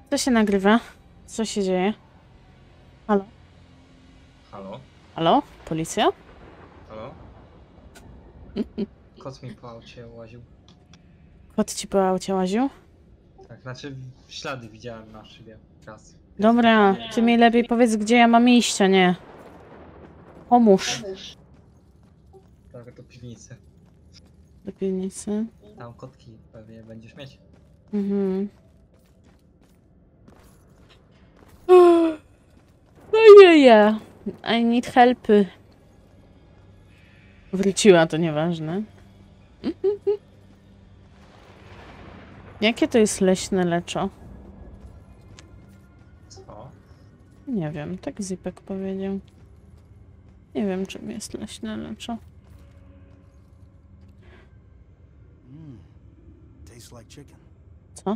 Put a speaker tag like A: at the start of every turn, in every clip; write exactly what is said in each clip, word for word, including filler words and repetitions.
A: Co się nagrywa? Co się dzieje? Halo?
B: Halo?
A: Halo? Policja?
B: Halo? Kot mi po aucie łaził.
A: Kot ci po aucie łaził?
B: Tak, znaczy ślady widziałem na szybie. Raz.
A: Dobra, ty mi lepiej powiedz, gdzie ja mam iść, a nie. Pomóż.
B: Tak, do piwnicy.
A: Do piwnicy.
B: Tam kotki pewnie będziesz mieć.
A: Mhm. Ojej, I need help. Wróciła, to nieważne. Jakie to jest leśne leczo?
B: Co?
A: Nie wiem, tak Zipek powiedział. Nie wiem, czym jest leśne leczo.
C: Mm. Tastes like chicken.
A: Co?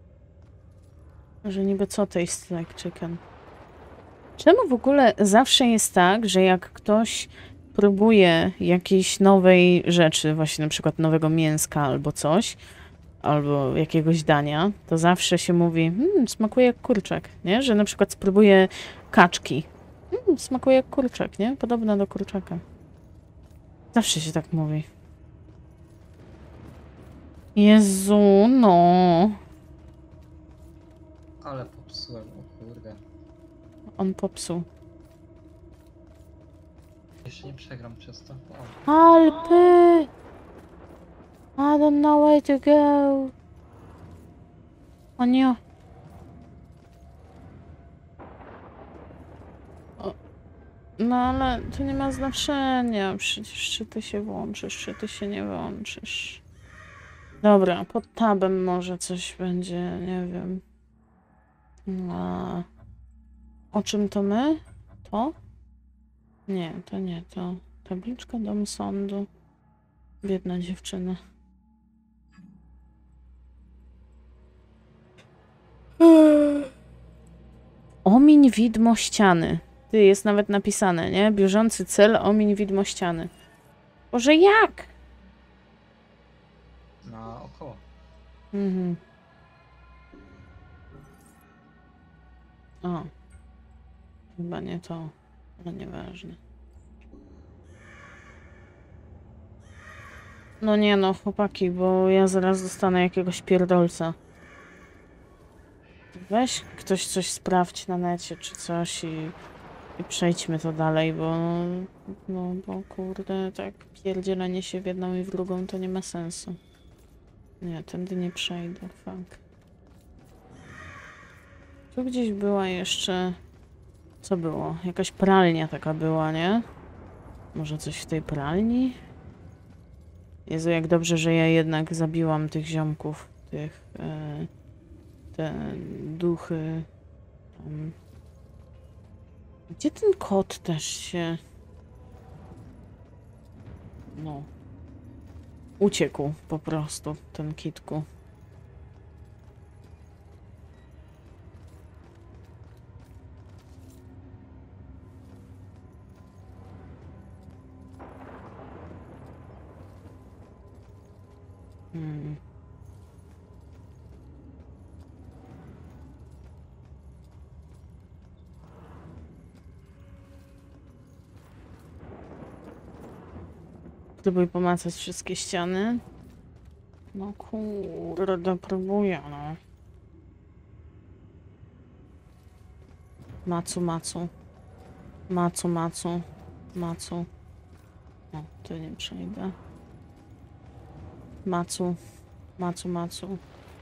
A: Że niby co taste like chicken? Czemu w ogóle zawsze jest tak, że jak ktoś próbuje jakiejś nowej rzeczy, właśnie na przykład nowego mięska albo coś, albo jakiegoś dania, to zawsze się mówi, mmm, smakuje jak kurczak, nie? Że na przykład spróbuje kaczki. Mmm, smakuje jak kurczak, nie? Podobna do kurczaka. Zawsze się tak mówi. Jezu, no.
B: Ale popsułem, o kurde.
A: On popsuł.
B: Jeszcze nie przegram przez to. O.
A: Alpy! I don't know where to go. O nie. O. No ale to nie ma znaczenia. Przecież czy ty się włączysz, czy ty się nie włączysz. Dobra, pod tabem może coś będzie, nie wiem. A... O czym to my? To? Nie, to nie to. Tabliczka dom sądu. Biedna dziewczyna. Omiń widmo ściany. Ty, jest nawet napisane, nie? Bieżący cel, omiń widmo ściany. Boże, jak?
B: Na około.
A: Mhm. O. Chyba nie to, ale nieważne. No nie no, chłopaki, bo ja zaraz dostanę jakiegoś pierdolca. Weź ktoś coś sprawdź na necie czy coś i, i przejdźmy to dalej, bo no bo kurde, tak pierdzielenie się w jedną i w drugą to nie ma sensu. Nie, tędy nie przejdę, fuck. Tu gdzieś była jeszcze... Co było? Jakaś pralnia taka była, nie? Może coś w tej pralni? Jezu, jak dobrze, że ja jednak zabiłam tych ziomków, tych... E, te duchy... Tam. Gdzie ten kot też się... No... Uciekł po prostu, ten kitku. Hmm. Próbuj pomacać wszystkie ściany. No kurde, próbuję, no. Macu, macu. Macu, macu. Macu. O, tu nie przejdę. Macu. Macu, macu.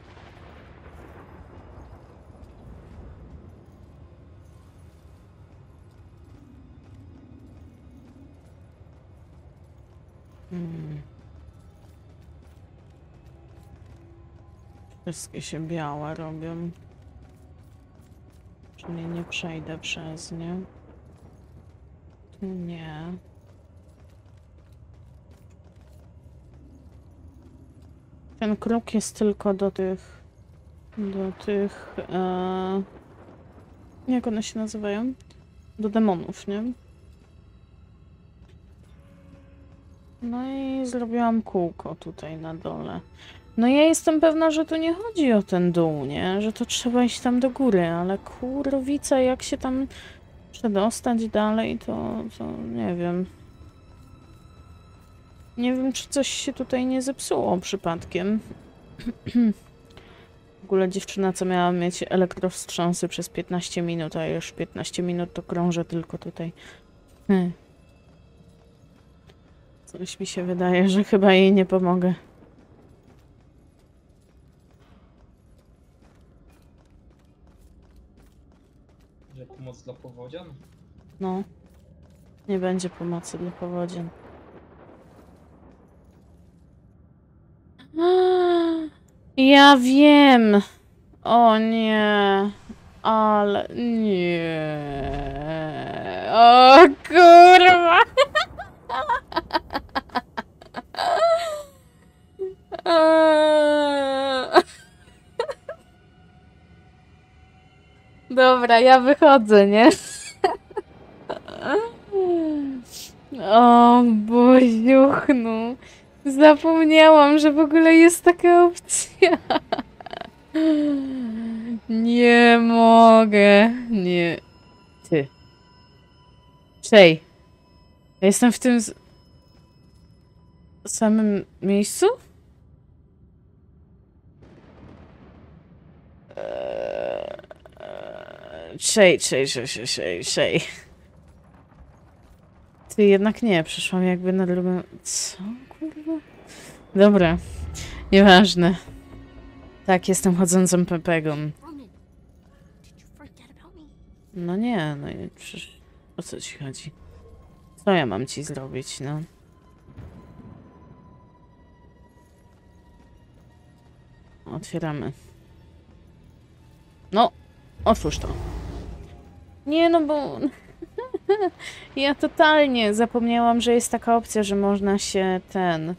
A: Hmm. Wszystkie się białe robią. Czyli nie przejdę przez nie. Tu nie. Ten kruk jest tylko do tych... Do tych... E, jak one się nazywają? Do demonów, nie? No i zrobiłam kółko tutaj na dole. No ja jestem pewna, że tu nie chodzi o ten dół, nie? Że to trzeba iść tam do góry, ale kurwica, jak się tam przedostać dalej, to, to nie wiem. Nie wiem, czy coś się tutaj nie zepsuło przypadkiem. W ogóle dziewczyna, co miała mieć elektrowstrząsy przez piętnaście minut, a już piętnaście minut to krążę tylko tutaj. Hmm. Coś mi się wydaje, że chyba jej nie pomogę.
B: Że pomoc dla powodzian?
A: No. Nie będzie pomocy dla powodzian. Ja wiem. O nie. Ale nie. O kurwa. Dobra, ja wychodzę, nie? O Boziuchnu. Zapomniałam, że w ogóle jest taka opcja. Nie mogę. Nie. Ty. Czej. Ja jestem w tym z... samym miejscu? Czej, czej, czej, czej, czej, czej. Ty, jednak nie. Przyszłam jakby na drugą... Co? Kurwa? Dobra. Nieważne. Tak, jestem chodzącą pepegą. No nie, no i przecież... O co ci chodzi? Co ja mam ci zrobić, no? Otwieramy. No! Otwórz to. Nie, no bo... Ja totalnie zapomniałam, że jest taka opcja, że można się ten...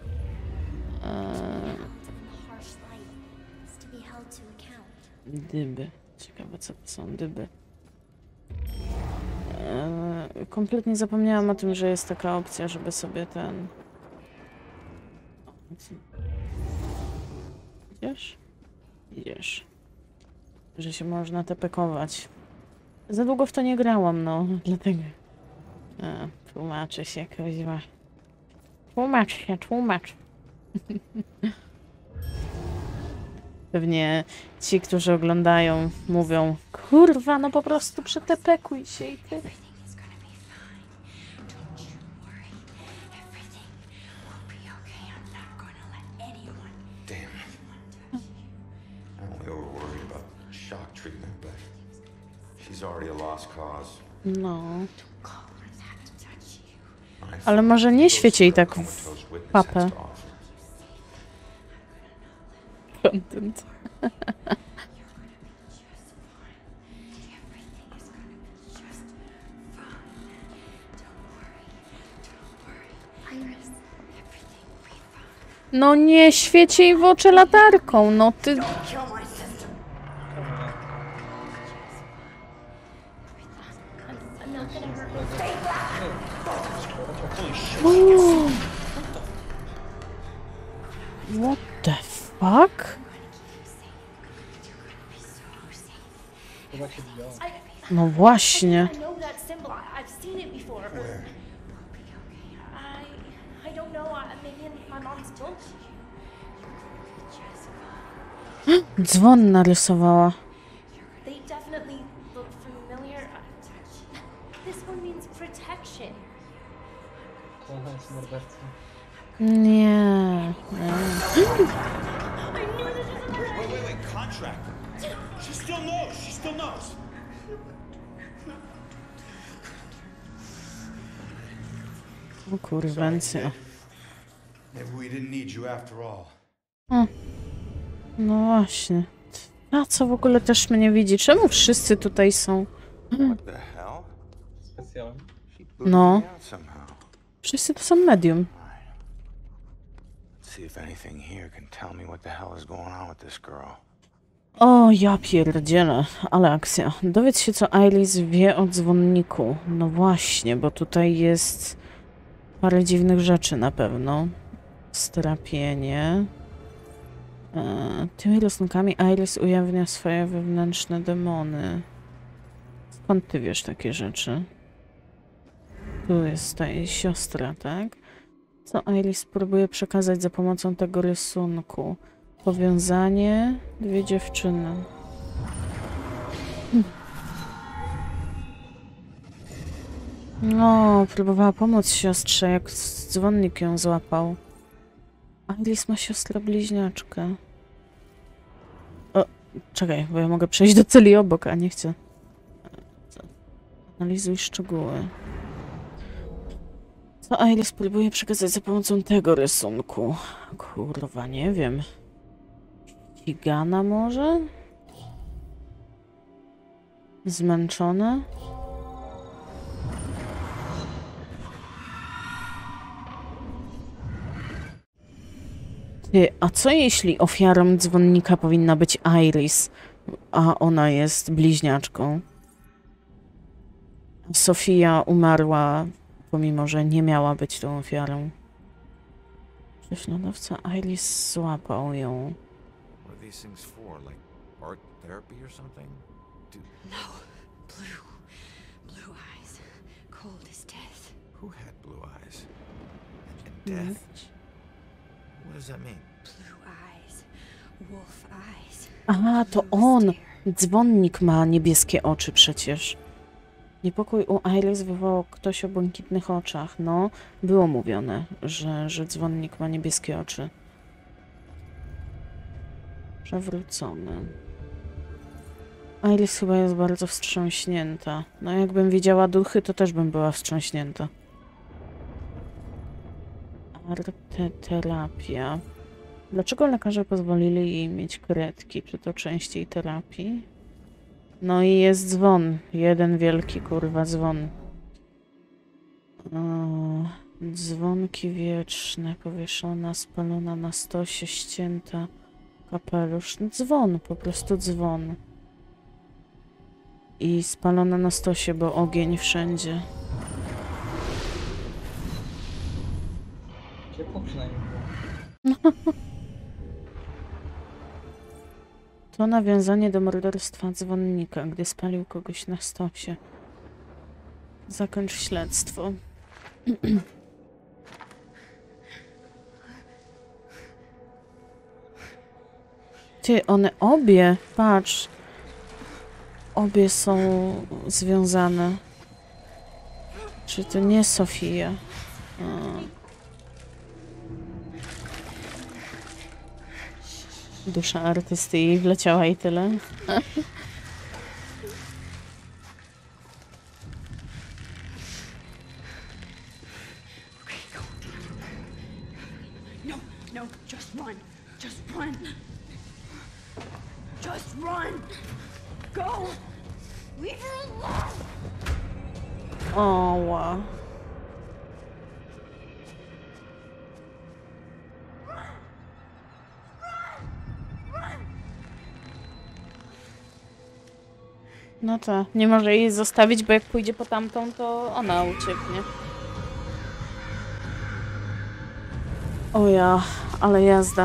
A: Dyby. Ciekawe, co to są dyby. Eee, kompletnie zapomniałam o tym, że jest taka opcja, żeby sobie ten... Idziesz? Idziesz. Że się można tepekować. Za długo w to nie grałam, no. Dlatego... A, tłumaczy się, kuźwa. Tłumacz się, tłumacz. Pewnie ci, którzy oglądają, mówią: kurwa, no po prostu przetepekuj się i ty. No. Ale może nie świeć jej tak w papę. Content. No nie świeci jej w oczy latarką, no ty... What the fuck? No właśnie. Dzwon narysowała. Nie. Nie. O kurwencja. O. No właśnie. A co w ogóle też mnie widzi? Czemu wszyscy tutaj są?
B: Specjalnie.
A: No. Wszyscy to są medium. O, ja pierdzielę, ale akcja. Dowiedz się, co Iris wie o dzwonniku. No właśnie, bo tutaj jest parę dziwnych rzeczy na pewno. Strapienie. E, tymi rysunkami Iris ujawnia swoje wewnętrzne demony. Skąd ty wiesz takie rzeczy? Tu jest ta jej siostra, tak? Co Iris próbuje przekazać za pomocą tego rysunku? Powiązanie, dwie dziewczyny. Hm. No, próbowała pomóc siostrze, jak dzwonnik ją złapał. Iris ma siostrę bliźniaczkę. O, czekaj, bo ja mogę przejść do celi obok, a nie chcę. Analizuj szczegóły. Co Iris próbuje przekazać za pomocą tego rysunku? Kurwa, nie wiem. Ścigana może? Zmęczona? Ty, a co jeśli ofiarą dzwonnika powinna być Iris, a ona jest bliźniaczką? Sofia umarła, pomimo że nie miała być tą ofiarą. Prześladowca Iris złapał ją.
D: What are these things for? Like art therapy or something? Do...
E: No. Blue. Blue eyes. Cold as death.
D: Who had blue eyes? And, and death? What does that mean?
E: Blue eyes. Wolf eyes.
A: Aha, to on! Dzwonnik ma niebieskie oczy przecież. Niepokój u Iris wywołał ktoś o błękitnych oczach. No, było mówione, że, że dzwonnik ma niebieskie oczy. Przewrócony. Iris chyba jest bardzo wstrząśnięta. No, jakbym widziała duchy, to też bym była wstrząśnięta. Arteterapia. Dlaczego lekarze pozwolili jej mieć kredki? Czy to częściej terapii? No i jest dzwon. Jeden wielki, kurwa, dzwon. Eee, dzwonki wieczne, powieszona, spalona na stosie, ścięta, kapelusz. Dzwon, po prostu dzwon. I spalona na stosie, bo ogień wszędzie.
B: Ciepło przynajmniej było.
A: To nawiązanie do morderstwa dzwonnika, gdy spalił kogoś na stosie. Zakończ śledztwo. Ty, one obie, patrz. Obie są związane. Czy to nie Sofia? A. Dusza artysty jej wleciała i tyle.
E: No, no, just run. Just run. Just run. Go. Leave her alone.
A: O, wow. No to nie może jej zostawić, bo jak pójdzie po tamtą, to ona ucieknie. O ja, ale jazda.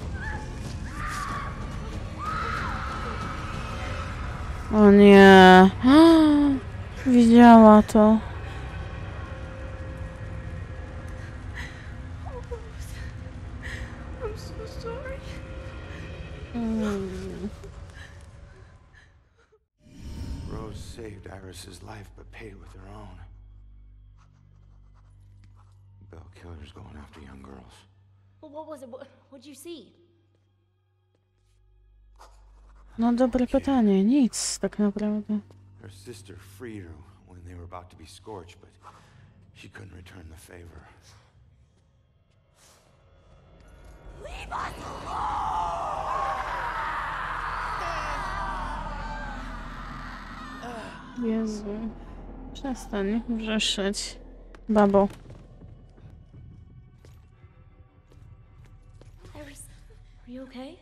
A: O nie. Widziała to.
E: I'm so sorry.
A: Mm.
D: Rose saved Iris's life, but paid with her own. Bell killers going after young girls.
F: Well, what was it? What, what'd you see?
A: No dobre pytanie, nic tak naprawdę.
D: Her sister freed her when they were about to be scorched, but she couldn't return the favor.
E: Leave us alone.
A: Jezu. Przestań wrzeszczeć, babo.
F: Iris, are you okay?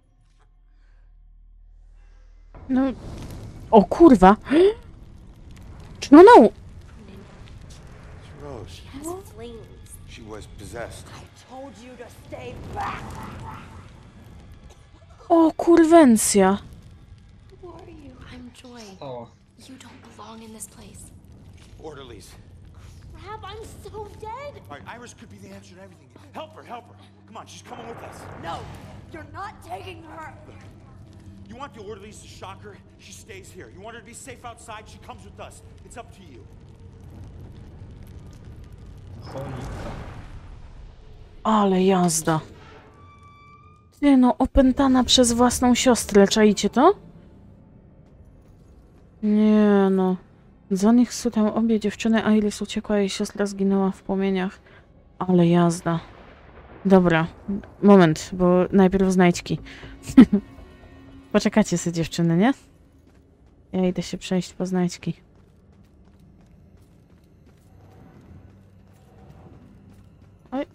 A: No. O kurwa! Czy ona... u-
D: It's Rose.
F: It's flames.
D: She was possessed.
E: I told you to stay back.
A: O, kurwencja!
F: Who are you? I'm Joy.
B: O,
F: You don't belong in this place.
D: Orderlies.
F: Crap, I'm so dead.
C: All right, Iris could be the answer to everything. Help her, help her. Come on, she's coming with us.
F: No, you're not taking her.
C: You want the orderlies to shock her? She stays here. You want her to be safe outside? She comes with us. It's up to you.
B: cholika.
A: Ale jazda. Ty no, opętana przez własną siostrę, czaicie to? Nie no. Za nich sutę obie dziewczyny, Iris uciekła, jej siostra zginęła w płomieniach. Ale jazda. Dobra, moment, bo najpierw znajdźki. Poczekacie sobie dziewczyny, nie? Ja idę się przejść po znajdźki. Oj.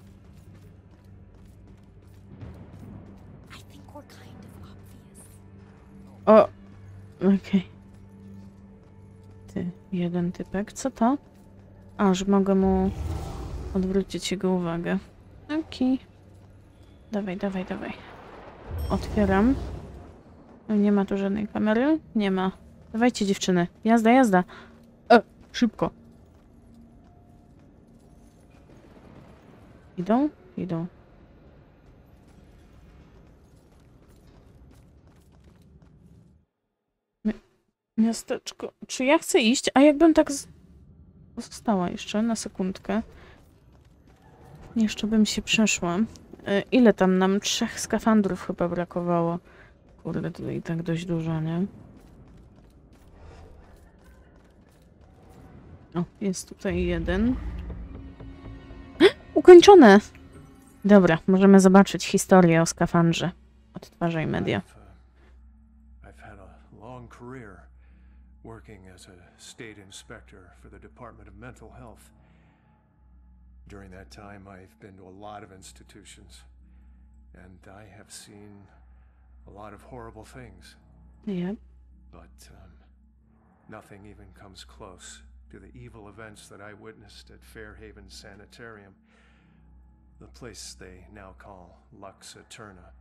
F: I think we're kind of obvious.
A: O! Okej. Ty, jeden typek. Co to? A, że mogę mu odwrócić jego uwagę. Okej. Dawaj, dawaj, dawaj. Otwieram. Nie ma tu żadnej kamery? Nie ma. Dawajcie dziewczyny. Jazda, jazda. E, szybko. Idą? Idą. Mi- Miasteczko. Czy ja chcę iść? A jakbym tak z... została jeszcze na sekundkę. Jeszcze bym się przeszła. E, ile tam nam? Trzech skafandrów chyba brakowało. Kurde, tutaj i tak dość dużo, nie? O, jest tutaj jeden. Ukończone! Dobra, możemy zobaczyć historię o skafandrze. Odtwarzaj media.
G: I've, uh, I've had a long career working as a state inspector for the Department of Mental Health. During that time, I've been to a lot of institutions, and I have seen a lot of horrible things.
A: Yep.
G: But um, nothing even comes close to the evil events that I witnessed at Fairhaven Sanitarium, the place they now call Lux Eterna.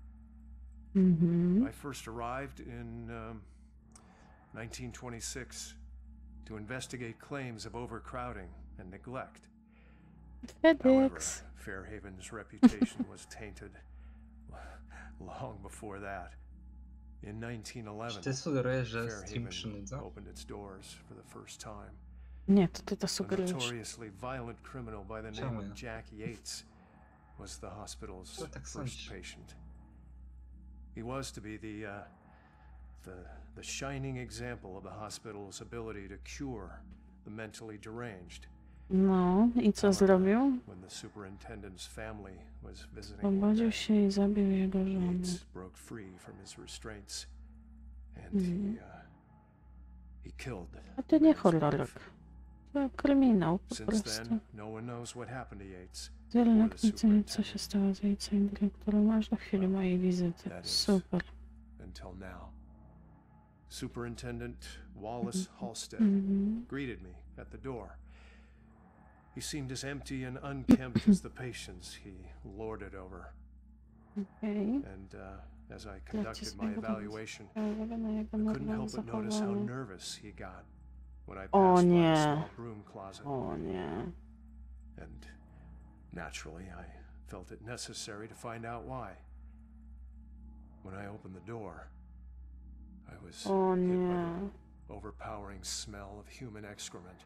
A: Mhm.
G: I first arrived in um, nineteen twenty-six to investigate claims of overcrowding and neglect. However,
A: FedEx.
G: Fairhaven's reputation was tainted long before that. In nineteen
B: Czy
G: eleven,
B: ty sugerujesz, że stream
G: Fairhaven
B: przynudza?
G: opened its doors for the first time.
A: Nie, to ty to
G: A
A: sugerujesz.
G: notoriously violent criminal by the
B: Czemu
G: name
B: ja?
G: of Jack Yates was the hospital's
B: Co tak
G: first
B: sądzisz?
G: patient. He was to be the, uh, the, the shining example of the hospital's ability to cure the mentally deranged.
A: No, i co zrobił?
G: When the superintendent's family was visiting one
A: Obudził
G: day,
A: się i zabił jego żonę.
G: Yates broke free from his restraints and
A: Mhm.
G: he, uh, he killed
A: A to nie
G: the man's
A: horrorek.
G: wife.
A: To kryminał po
G: Since
A: prostu.
G: then, no one knows what happened to Yates.
A: Tyle nic nie wie, co się stało z ojcem dyrektorem aż do chwili mojej wizyty.
G: That is-
A: Super.
G: Until now. Superintendent Wallace Halstead
A: Mhm.
G: greeted me at the door. He seemed as empty and unkempt as the patients he lorded over.
A: Okej.
G: And uh, as I conducted my
A: swojego
G: evaluation,
A: Uwaga na jego
G: I couldn't
A: normalne
G: help but notice how
A: zachowanie.
G: nervous he got when I
A: O
G: passed by
A: nie.
G: a small broom closet.
A: O nie.
G: And naturally, I felt it necessary to find out why. When I opened the door, I was
A: O
G: hit by
A: nie.
G: the overpowering smell of human excrement.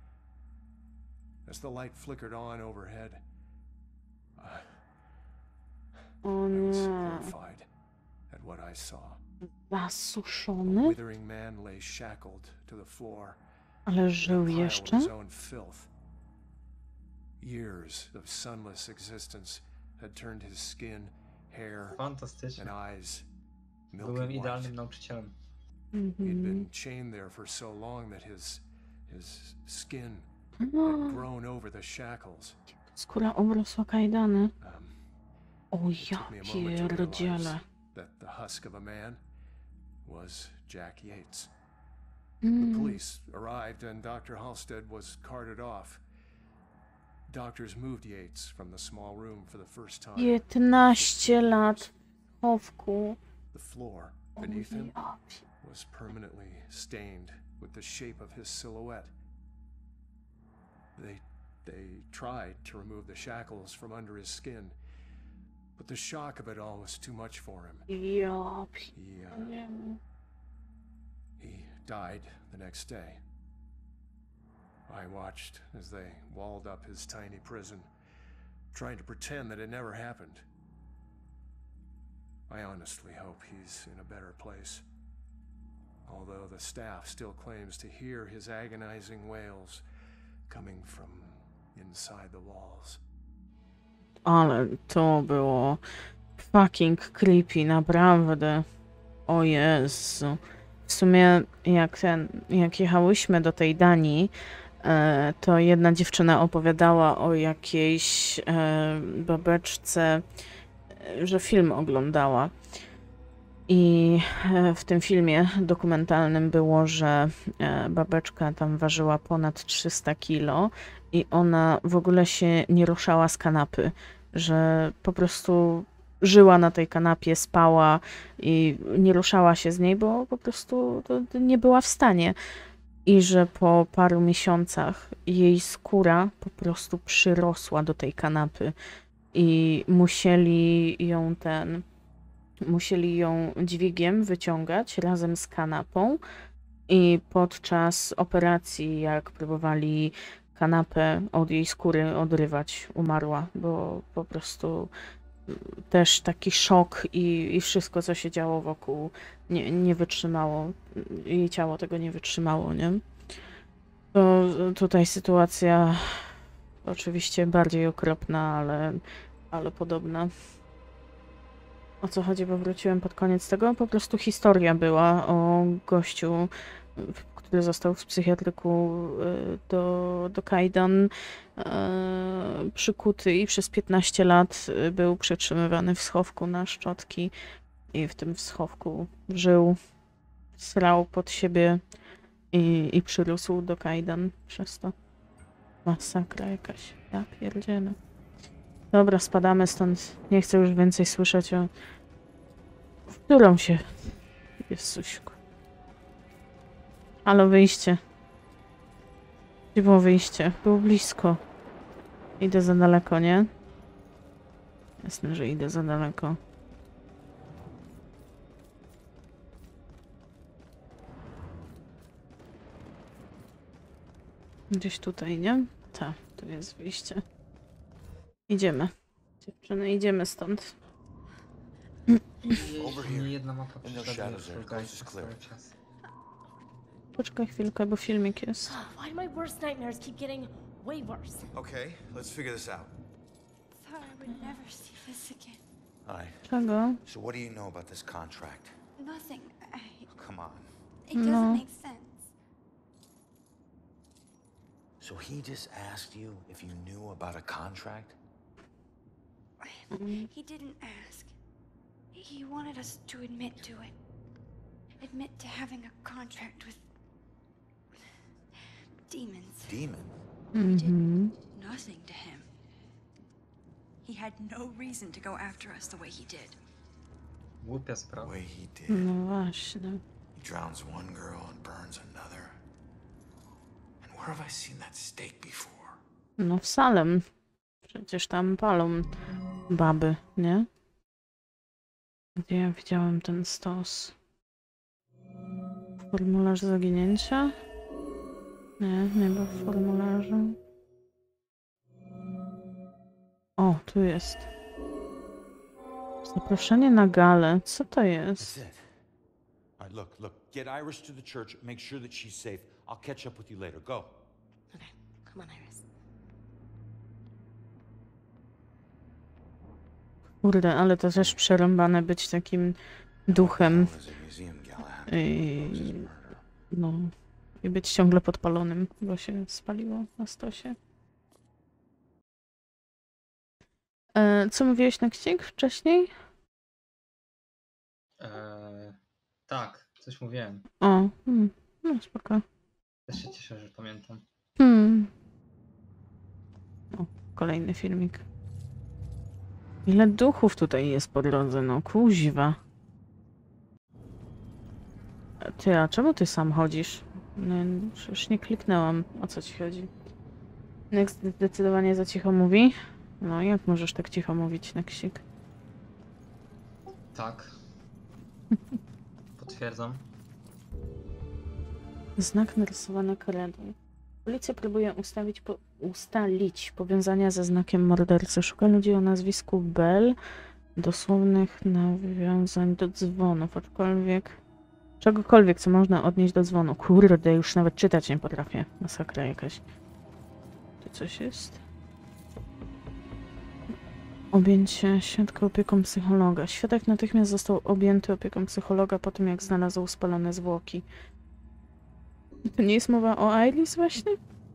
G: As the light flickered on overhead, I,
A: O
G: I was
A: nie.
G: horrified at what I saw. A
A: Zasuszony?
G: withering man lay shackled to the floor,
A: Ale
G: in a
A: żył
G: pile of
A: jeszcze?
G: his own filth. Years of sunless existence had turned his skin, hair,
B: Fantastycznie.
G: and eyes
B: Byłem
G: milky white.
B: idealnym nauczycielem.
G: He'd
A: Mhm.
G: been chained there for so long that his his skin
A: No,
G: had grown over the shackles.
A: skóra obrosła kajdany.
G: Um,
A: O
G: it
A: ja
G: took me a moment to
A: pierdzielę.
G: realize that the husk of a man was Jack Yates. The
A: Mm.
G: police arrived and Doctor Halstead was carted off. Doctors moved Yates from the small room for the first time.
A: piętnaście lat w chowku
G: The floor beneath him was permanently stained with the shape of his silhouette. They, they tried to remove the shackles from under his skin, but the shock of it all was too much for him.
A: Ja,
G: He, uh, he died the next day. I watched as they walled up his tiny prison, trying to pretend that it never happened. I honestly hope he's in a better place. Although the staff still claims to hear his agonizing wails coming from inside the walls.
A: ale to było fucking creepy, naprawdę. O Jezu. W sumie jak ten, jak jechałyśmy do tej Danii, e, to jedna dziewczyna opowiadała o jakiejś e, babeczce, e, że film oglądała. I e, w tym filmie dokumentalnym było, że e, babeczka tam ważyła ponad trzysta kilo i ona w ogóle się nie ruszała z kanapy, że po prostu żyła na tej kanapie, spała i nie ruszała się z niej, bo po prostu to, to nie była w stanie. I że po paru miesiącach jej skóra po prostu przyrosła do tej kanapy i musieli ją ten, musieli ją dźwigiem wyciągać razem z kanapą i podczas operacji, jak próbowali kanapę od jej skóry odrywać, umarła, bo po prostu też taki szok i, i wszystko, co się działo wokół, nie, nie wytrzymało. Jej ciało tego nie wytrzymało, nie? To tutaj sytuacja oczywiście bardziej okropna, ale, ale podobna. O co chodzi, bo wróciłem pod koniec tego? Po prostu historia była o gościu, który został w psychiatryku do, do kajdan, e, przykuty i przez piętnaście lat był przetrzymywany w schowku na szczotki i w tym schowku żył, srał pod siebie i, i przyrósł do kajdan przez to. Masakra jakaś. Ja pierdzielę. Dobra, spadamy stąd. Nie chcę już więcej słyszeć o... W którą się... Jezuśku. Ale wyjście. Gdzie było wyjście? Było blisko. Idę za daleko, nie? Jasne, że idę za daleko. Gdzieś tutaj, nie? Tak, tu jest wyjście. Idziemy. Dziewczyny, idziemy stąd.
B: Jeśli nie jedna mapa
D: In those
B: przeszkadza,
D: shadows there,
B: szukaj
D: coast is clear.
B: cały czas.
A: Poczekaj chwilkę, bo filmik jest.
F: Why do my worst nightmares keep getting way worse?
D: Okay, let's figure this out.
E: Thought I would never see this again.
D: All right.
A: Czego?
D: So what do you know about this contract?
E: Nothing. I,
D: Come on.
E: it doesn't
A: No.
E: make sense.
D: So he just asked you if you knew about a contract?
E: He didn't ask. He wanted us to admit to it. Admit to having a contract with demons.
D: Demon?
A: Mhm.
E: Nothing to him. He had no reason to go after us the way he did.
B: Głupia
D: The
B: sprawa.
D: way he did.
A: No właśnie.
D: He drowns one girl and burns another. And where have I seen that stake before?
A: No w Salem. Przecież tam palą baby, nie? Gdzie ja widziałem ten stos? Formularz zaginięcia? Nie, nie był w formularzu. O, tu jest. Zaproszenie na galę. Co to jest?
C: That's it. All right, look, look. Get Iris to the church. Make sure that she's safe. I'll catch up with you later. Go.
F: Okay, come on, Iris.
A: Kurde, ale to też przerąbane być takim duchem
D: There's a museum Galahad.
A: i, no, i być ciągle podpalonym, bo się spaliło na stosie. E, co mówiłeś na księg wcześniej?
B: Eee, tak, coś mówiłem.
A: O, hmm, no spoko.
B: Też się cieszę, że pamiętam.
A: Hmm. O, kolejny filmik. Ile duchów tutaj jest po drodze, no kuźwa. Ty, a czemu ty sam chodzisz? No, już nie kliknęłam. O co ci chodzi? Next zdecydowanie za cicho mówi. No, jak możesz tak cicho mówić, Nexik?
B: Tak. Potwierdzam.
A: Znak narysowany kredą. Policja próbuje ustawić po, ustalić powiązania ze znakiem mordercy. Szuka ludzi o nazwisku Bell, dosłownych nawiązań do dzwonów, aczkolwiek... Czegokolwiek, co można odnieść do dzwonu. Kurde, już nawet czytać nie potrafię. Masakra jakaś. Tu coś jest? Objęcie świadka opieką psychologa. Świadek natychmiast został objęty opieką psychologa po tym, jak znalazł spalone zwłoki. To nie jest mowa o Ailis właśnie?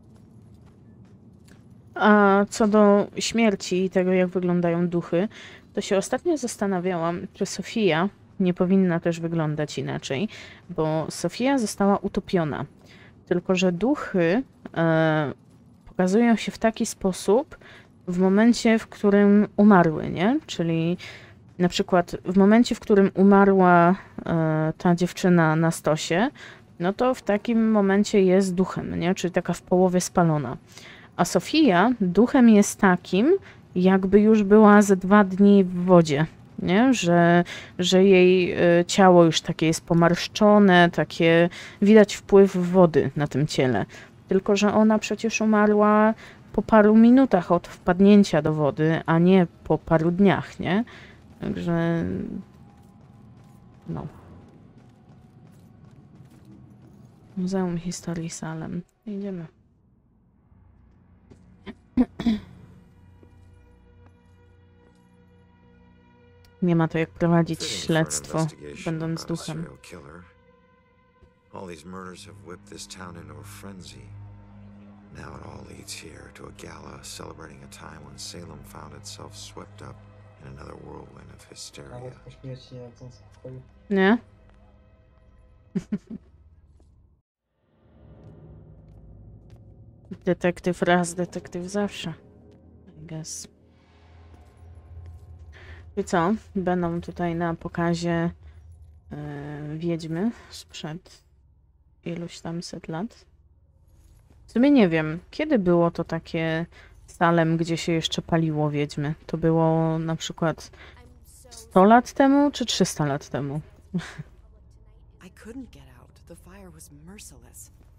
A: A co do śmierci i tego, jak wyglądają duchy, to się ostatnio zastanawiałam, czy Sofia nie powinna też wyglądać inaczej, bo Sofia została utopiona. Tylko że duchy e, pokazują się w taki sposób w momencie, w którym umarły, nie? Czyli na przykład w momencie, w którym umarła e, ta dziewczyna na stosie, no to w takim momencie jest duchem, nie? Czyli taka w połowie spalona. A Sofia duchem jest takim, jakby już była ze dwa dni w wodzie, nie? Że, że jej y, ciało już takie jest pomarszczone, takie widać wpływ wody na tym ciele. Tylko że ona przecież umarła po paru minutach od wpadnięcia do wody, a nie po paru dniach, nie? Także... no. Muzeum Historii Salem. Idziemy. Nie ma to jak prowadzić śledztwo, będąc duchem.
D: All these murders have whipped this town into a frenzy. Now it all leads here to a gala celebrating a time when Salem found itself swept up in another whirlwind of hysteria.
B: Nawet po śmierci nie lecąc w pokoju.
A: Nie? Detektyw raz, detektyw zawsze. I guess. I co? Będą tutaj na pokazie yy, wiedźmy sprzed iluś tam set lat. W sumie nie wiem, kiedy było to takie Salem, gdzie się jeszcze paliło wiedźmy? To było na przykład sto lat temu, czy trzysta lat temu?
H: I couldn't get out. The fire was merciless.